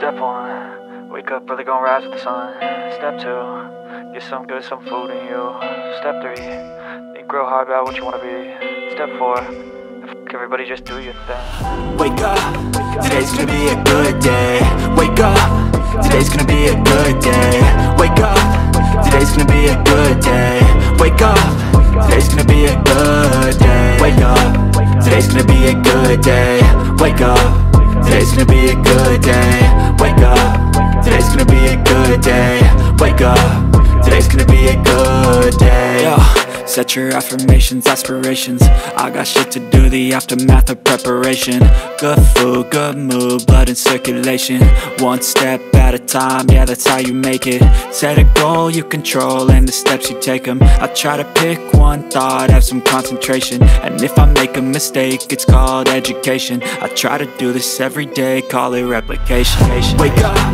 Step 1, wake up early, gonna rise with the sun. Step 2, get some good, some food in you. Step 3, think real hard about what you wanna be. Step 4, fuck everybody, just do your thing. Wake up, today's gonna be a good day. Wake up, today's gonna be a good day. Wake up, today's gonna be a good day. Wake up, today's gonna be a good day. Wake up, today's gonna be a good day. Wake up, today's gonna be a good day. Wake up, today's gonna be a good day. Wake up, today's gonna be a good day. Yo, set your affirmations, aspirations. I got shit to do, the aftermath of preparation. Good food, good mood, blood in circulation. One step at a time, yeah, that's how you make it. Set a goal you control and the steps you take them. I try to pick one thought, have some concentration. And if I make a mistake, it's called education. I try to do this every day, call it replication. Wake up,